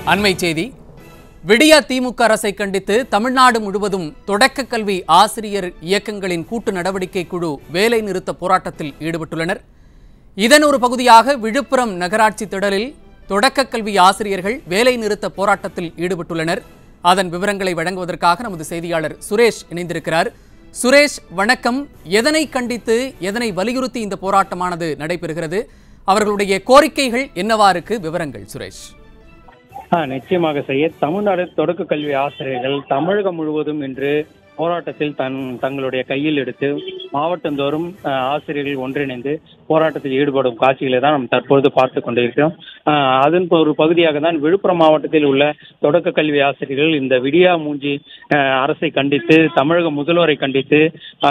அண்மை செய்தி. விடியா திமுக அரசை கண்டித்து தமிழ்நாடு முழுவதும் தொடக்க கல்வி ஆசிரியர் இயக்கங்களின் கூட்டு நடவடிக்கை குழு வேலை நிறுத்த போராட்டத்தில் ஈடுபட்டுள்ளனர். இதன் ஒரு பகுதியாக விழுப்புரம் நகராட்சி திடலில் தொடக்க கல்வி ஆசிரியர்கள் வேலை நிறுத்த போராட்டத்தில் ஈடுபட்டுள்ளனர். அதன் விவரங்களை வழங்குவதற்காக நமது செய்தியாளர் சுரேஷ் இணைந்திருக்கிறார். சுரேஷ், வணக்கம். எதனை கண்டித்து, எதனை வலியுறுத்தி இந்த போராட்டமானது நடைபெறுகிறது? அவர்களுடைய கோரிக்கைகள் என்னவாருக்கு விவரங்கள் சுரேஷ்? நிச்சயமாக சையத். தமிழ்நாடு தொடக்க கல்வி ஆசிரியர்கள் தமிழகம் முழுவதும் இன்று போராட்டத்தில் தங்களுடைய கையில் எடுத்து மாவட்டந்தோறும் ஆசிரியர்கள் ஒன்றிணைந்து போராட்டத்தில் ஈடுபடும் காட்சிகளை தான் நாம் தற்பொழுது பார்த்து கொண்டிருக்கிறோம். அதன் ஒரு பகுதியாக தான் விழுப்புரம் மாவட்டத்தில் உள்ள தொடக்க கல்வி ஆசிரியர்கள் இந்த விடியா மூஞ்சி அரசை கண்டித்து, தமிழக முதல்வரை கண்டித்து,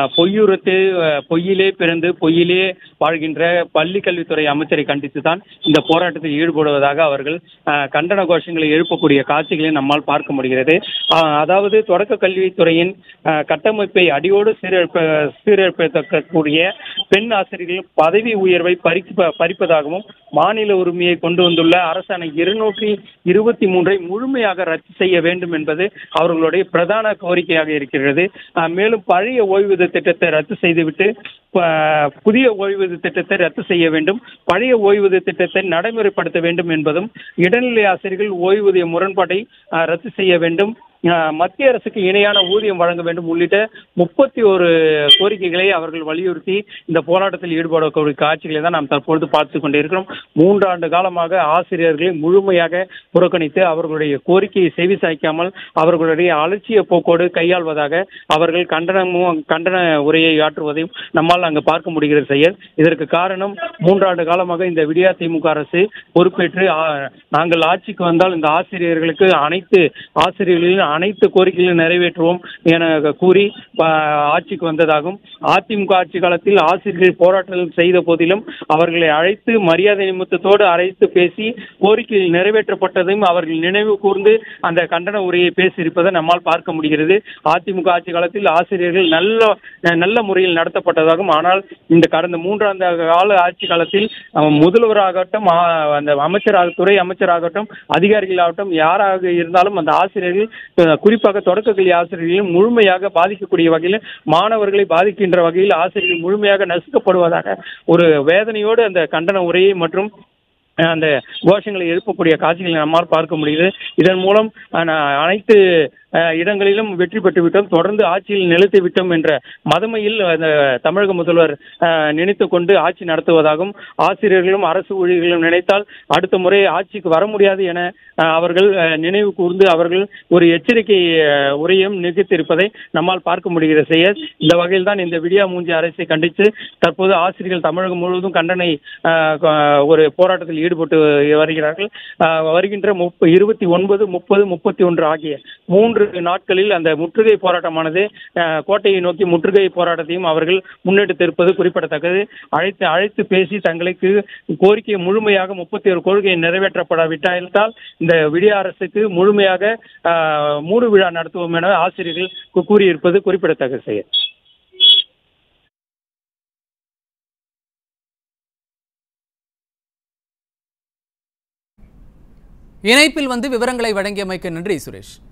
பொய்யிலே பிறந்து பொய்யிலே வாழ்கின்ற பள்ளி கல்வித்துறை அமைச்சரை கண்டித்து தான் இந்த போராட்டத்தில் ஈடுபடுவதாக அவர்கள் கண்டன கோஷங்களை எழுப்பக்கூடிய காட்சிகளை நம்மால் பார்க்க முடிகிறது. அதாவது தொடக்க கல்வித்துறையின் கட்டமைப்பை அடியோடு சீரழிக்கக்கூடிய பெண் ஆசிரியர்கள் பதவி உயர்வை பறிப்பதாகவும் மாநில உரிமையை கொண்டு வந்துள்ள அரசாணை 223 முழுமையாக ரத்து செய்ய வேண்டும் என்பது அவர்களுடைய பிரதான கோரிக்கையாக இருக்கிறது. மேலும் பழைய ஓய்வூதிய திட்டத்தை ரத்து செய்துவிட்டு புதிய ஓய்வூதிய திட்டத்தை ரத்து செய்ய வேண்டும், பழைய ஓய்வூதிய திட்டத்தை நடைமுறைப்படுத்த வேண்டும் என்பதும், இடைநிலை ஆசிரியர்கள் ஓய்வூதிய முரண்பாட்டை ரத்து செய்ய வேண்டும், மத்திய அரசுக்கு இணையான ஊதியம் வழங்க வேண்டும் உள்ளிட்ட 31 கோரிக்கைகளை அவர்கள் வலியுறுத்தி இந்த போராட்டத்தில் ஈடுபடக்கூடிய காட்சிகளை தான் நாம் தற்பொழுது பார்த்து கொண்டிருக்கிறோம். 3 ஆண்டு காலமாக ஆசிரியர்களை முழுமையாக புறக்கணித்து அவர்களுடைய கோரிக்கையை செவிசாய்க்காமல் அவர்களுடைய அலட்சிய போக்கோடு கையாள்வதாக அவர்கள் கண்டன உரையை ஆற்றுவதையும் நம்மால் அங்கு பார்க்க முடிகிறது செயல். இதற்கு காரணம் 3 ஆண்டு காலமாக இந்த விடியா திமுக அரசு பொறுப்பேற்று நாங்கள் ஆட்சிக்கு வந்தால் இந்த ஆசிரியர்களுக்கு அனைத்து கோரிக்கைகளையும் நிறைவேற்றுவோம் என கூறி ஆட்சிக்கு வந்ததாகவும், அதிமுக ஆட்சி காலத்தில் ஆசிரியர்கள் போராட்டம் செய்த போதிலும் அவர்களை அழைத்து மரியாதை நிமித்தத்தோடு அழைத்து பேசி கோரிக்கைகள் நிறைவேற்றப்பட்டதையும் அவர்கள் நினைவு கூர்ந்து அந்த கண்டன உரையை பேசியிருப்பதை நம்மால் பார்க்க முடிகிறது. அதிமுக ஆட்சி காலத்தில் ஆசிரியர்கள் நல்ல முறையில் நடத்தப்பட்டதாகவும், ஆனால் இந்த கடந்த 3 ஆண்டு கால ஆட்சி காலத்தில் முதல்வராகட்டும், அந்த துறை அமைச்சராகட்டும், அதிகாரிகளாகட்டும், யாராக இருந்தாலும் அந்த ஆசிரியர்கள், குறிப்பாக தொடக்க கல்வி ஆசிரியர்களையும் முழுமையாக பாதிக்கக்கூடிய வகையில், மாணவர்களை பாதிக்கின்ற வகையில் ஆசிரியர்கள் முழுமையாக நசுக்கப்படுவதாக ஒரு வேதனையோடு அந்த கண்டன உரையை மற்றும் அந்த கோஷங்களை எழுப்பக்கூடிய காட்சிகளை நம்மால் பார்க்க முடியுது. இதன் மூலம் அனைத்து இடங்களிலும் வெற்றி பெற்று விட்டோம், தொடர்ந்து ஆட்சியில் நிலைத்து விட்டோம் என்ற மதமையில் தமிழக முதல்வர் நினைத்து கொண்டு ஆட்சி நடத்துவதாகவும், ஆசிரியர்களும் அரசு ஊழியர்களும் நினைத்தால் அடுத்த முறை ஆட்சிக்கு வர முடியாது என அவர்கள் நினைவு கூர்ந்து அவர்கள் ஒரு எச்சரிக்கை உரையும் நிகழ்த்தியிருப்பதை நம்மால் பார்க்க முடிகிற செய்ய. இந்த வகையில் தான் இந்த விடியா மூஞ்சி அரசை கண்டித்து தற்போது ஆசிரியர்கள் தமிழகம் முழுவதும் கண்டனை ஒரு போராட்டத்தில் ஈடுபட்டு வருகிறார்கள். வருகின்ற 29, 30, 31 ஆகிய 3 நாட்களில் அந்த முற்றுகை போராட்டமானது கோட்டையை நோக்கி முற்றுகை போராட்டத்தையும் அவர்கள் முன்னெடுத்திருப்பது குறிப்பிடத்தக்கது. அழைத்து பேசி தங்களுக்கு கோரிக்கை முழுமையாக 31 கோரிக்கை நிறைவேற்றப்படாவிட்டால் இந்த விடிய அரசுக்கு முழுமையாக மூடு விழா நடத்துவோம் என ஆசிரியர்கள் கூறியிருப்பது குறிப்பிடத்தக்க செயல். இணைப்பில் விவரங்களை வழங்கியமைக்கு நன்றி சுரேஷ்.